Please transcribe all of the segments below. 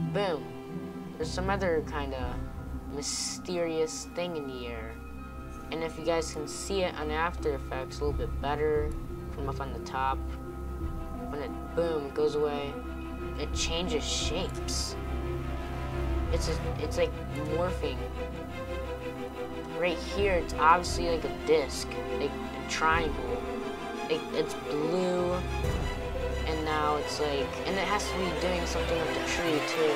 boom, there's some other kind of mysterious thing in the air. And if you guys can see it on After Effects a little bit better from up on the top, when it, boom, it goes away, it changes shapes. It's like morphing. Right here, it's obviously like a disc, like a triangle. It's blue, and now it's like, and it has to be doing something with the tree too.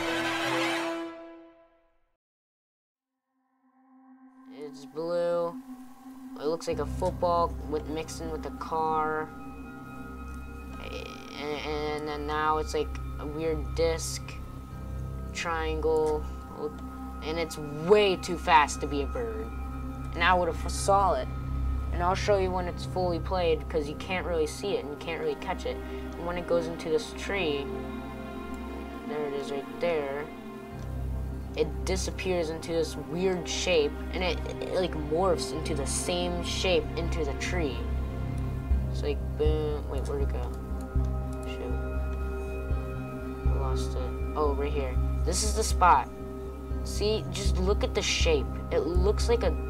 It's blue. It looks like a football with mixed in with a car, and then now it's like a weird disc, triangle, and it's way too fast to be a bird. And I would have saw it. And I'll show you when it's fully played, because you can't really see it and you can't really catch it. And when it goes into this tree, there it is right there, it disappears into this weird shape, and it like morphs into the same shape into the tree. It's like boom. Wait, where'd it go? Shoot, I lost it. Oh, right here. This is the spot. See, just look at the shape. It looks like a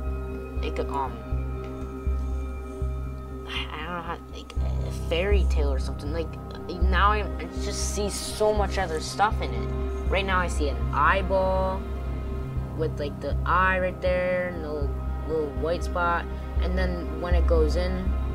I don't know how, like a fairy tale or something. Like now I just see so much other stuff in it. Right now I see an eyeball with like the eye right there and the little white spot. And then when it goes in,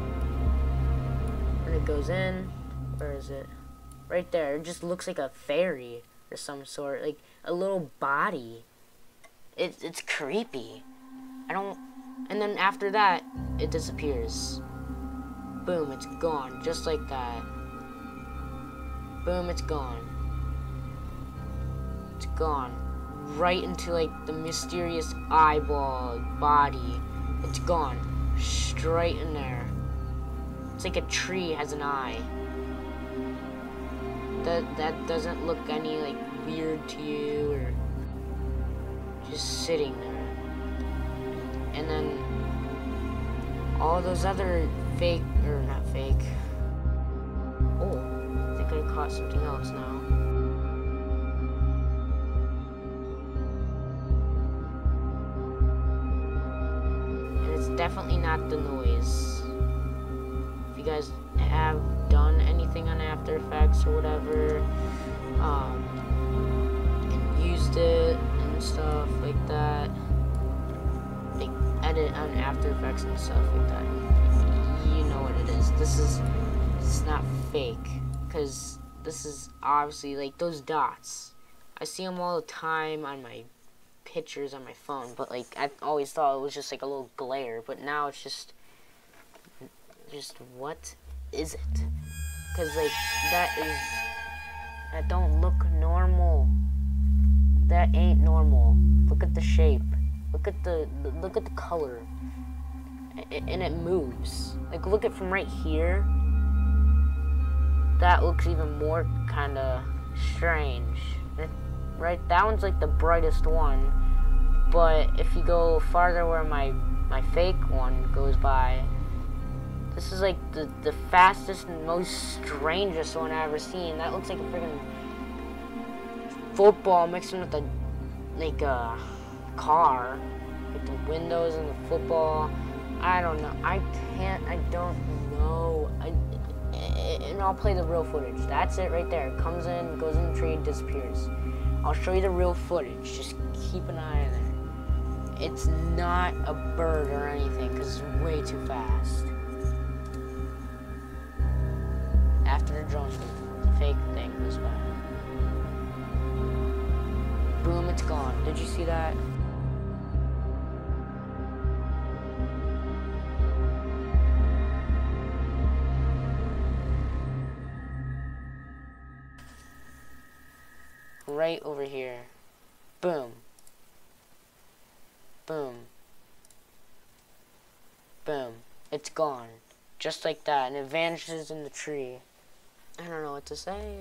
where is it? Right there. It just looks like a fairy or some sort, like a little body. It's creepy. And then after that, it disappears. Boom, it's gone, just like that. Boom, it's gone. It's gone. Right into like the mysterious eyeball body. It's gone. Straight in there. It's like a tree has an eye. That doesn't look any like weird to you, or just sitting there. And then all those other fake, or not fake. Oh, I think I caught something else now. And it's definitely not the noise. If you guys have done anything on After Effects or whatever, and used it and stuff like that, like edit on After Effects and stuff like that, you know what it is. It's not fake, because this is obviously like those dots. I see them all the time on my pictures on my phone, but like I always thought it was just like a little glare, but now it's just what is it? Because like that don't look normal. That ain't normal. Look at the shape. Look at the color. And it moves. Like look at from right here. That looks even more kind of strange. Right, that one's like the brightest one. But if you go farther where my fake one goes by, this is like the fastest and most strangest one I've ever seen. That looks like a freaking football mixed in with a car, with the windows and the football. I don't know. I don't know. And I'll play the real footage. That's it right there. It comes in, goes in the tree, disappears. I'll show you the real footage. Just keep an eye on it. It's not a bird or anything, because it's way too fast. After the drone, the fake thing goes by. Boom, it's gone. Did you see that? Right over here. Boom. Boom. Boom. It's gone. Just like that. And it vanishes in the tree. I don't know what to say.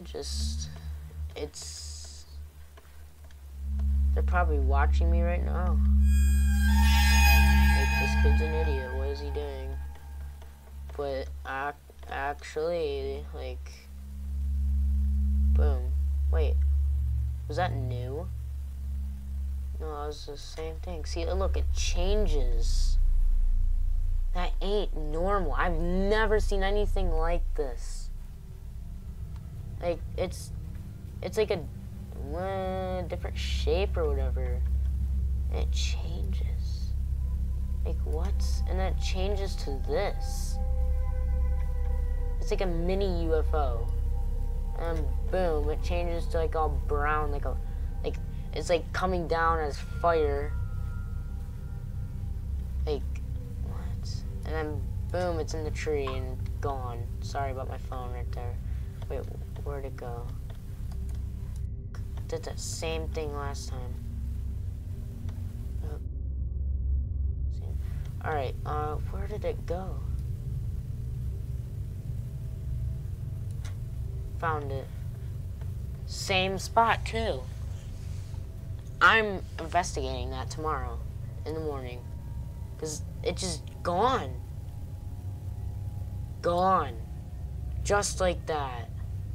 They're probably watching me right now. Like, this kid's an idiot. What is he doing? But actually, like, boom. Wait. Was that new? No, it was the same thing. See, look, it changes. That ain't normal. I've never seen anything like this. Like, it's like a different shape or whatever. And it changes. Like, what? And then it changes to this. It's like a mini UFO. And boom, it changes to like all brown, like it's like coming down as fire. Like, what? And then boom, it's in the tree and gone. Sorry about my phone right there. Wait, where'd it go? Did that same thing last time. Alright, where did it go? Found it. Same spot, too. I'm investigating that tomorrow in the morning. Because it's just gone. Gone. Just like that.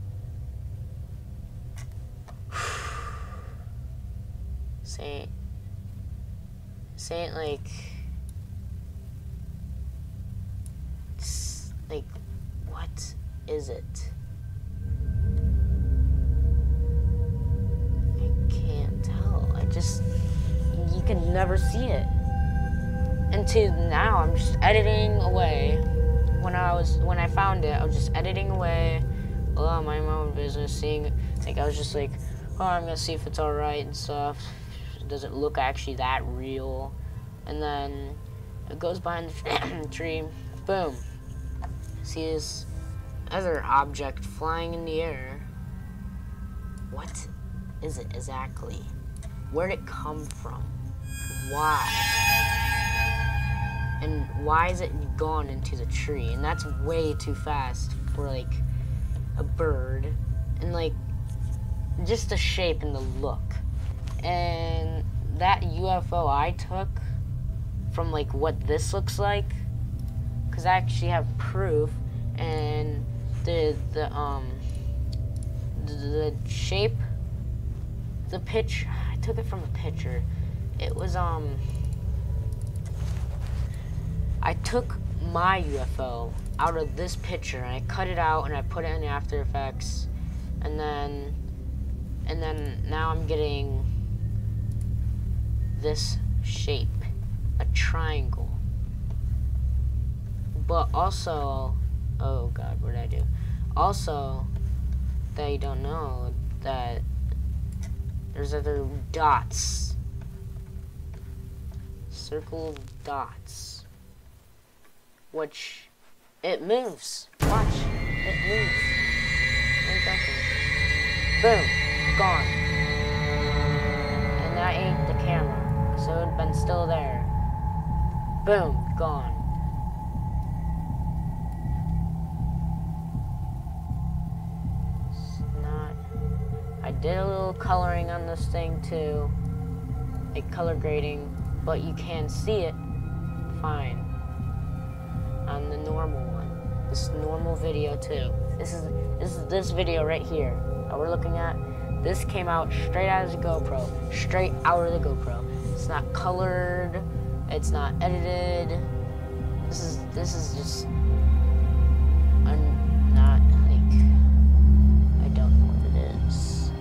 Saint like, what is it? You can never see it. Until now, I'm just editing away. When I found it, I was just editing away. Oh, my own business, seeing it. Like, I was just like, oh, I'm gonna see if it's alright and stuff. Does it look actually that real? And then it goes behind the tree. Boom. See this other object flying in the air. What is it exactly? Where'd it come from? Why? And why is it gone into the tree? And that's way too fast for like a bird. And like just the shape and the look. And that UFO I took from like what this looks like, because I actually have proof, and the shape, the pitch, I took it from a picture. It was I took my UFO out of this picture and I cut it out and I put it in After Effects, and then now I'm getting this shape, a triangle. But also, oh god, what did I do? Also, that you don't know that there's other dots, circle dots, which it moves. Watch, it moves. Boom, gone. And that ain't the camera, so it'd been still there. Boom, gone. It's not. I did a little coloring on this thing too, like color grading, but you can see it fine on the normal one. This normal video too. This is this video right here that we're looking at. This came out straight out of the GoPro, straight out of the GoPro. It's not colored. It's not edited. This is just not like, I don't know what it is.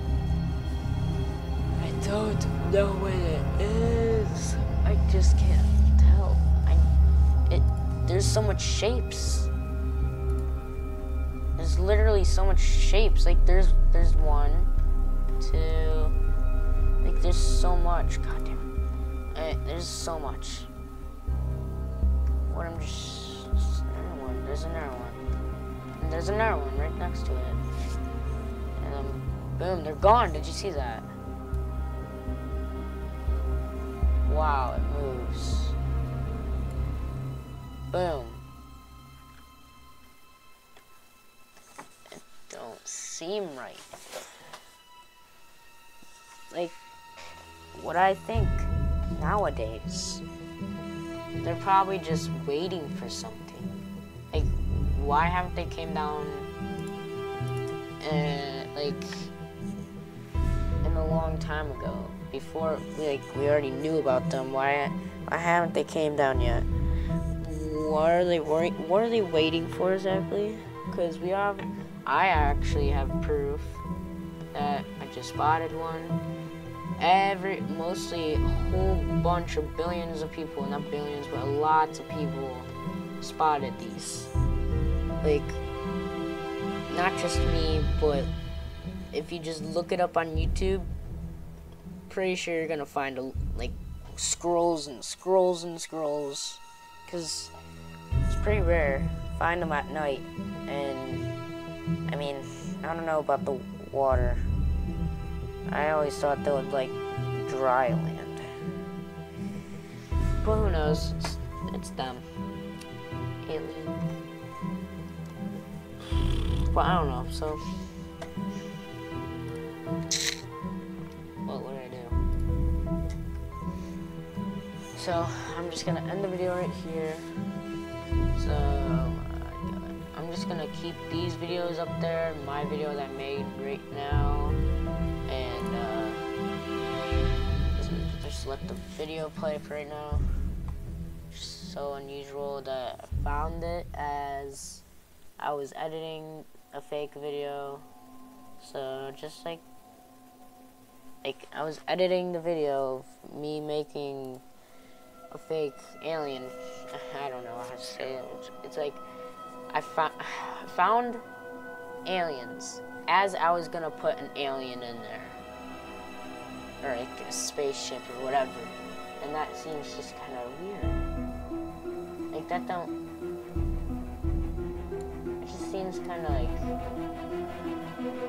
I don't know what it is. I just can't tell. There's so much shapes. There's literally so much shapes. Like there's 1, 2. Like there's so much. God damn it. There's so much. What I'm just another one. There's another one. And there's another one right next to it. And then boom, they're gone. Did you see that? Wow, it moves. Boom. It don't seem right. Like, what I think nowadays, they're probably just waiting for something. Like, why haven't they came down like in a long long time ago. Before, we already knew about them. Why haven't they came down yet? What are they waiting for exactly? Because I actually have proof that I just spotted one. Mostly a whole bunch of billions of people, not billions, but lots of people spotted these. Like, not just me, but if you just look it up on YouTube, pretty sure you're gonna find like scrolls and scrolls and scrolls, because it's pretty rare. Find them at night, and I mean, I don't know about the water. I always thought they would like dry land, but who knows? It's them. Alien. But I don't know. So, what would I do? So I'm just gonna end the video right here. So I'm just gonna keep these videos up there, my video that I made right now, and just let the video play for right now. Just so unusual that I found it as I was editing a fake video. So just like I was editing the video of me making a fake alien. I don't know how to say it. It's like I found aliens as I was gonna put an alien in there, or like a spaceship or whatever, and that seems just kind of weird. Like that don't. It just seems kind of like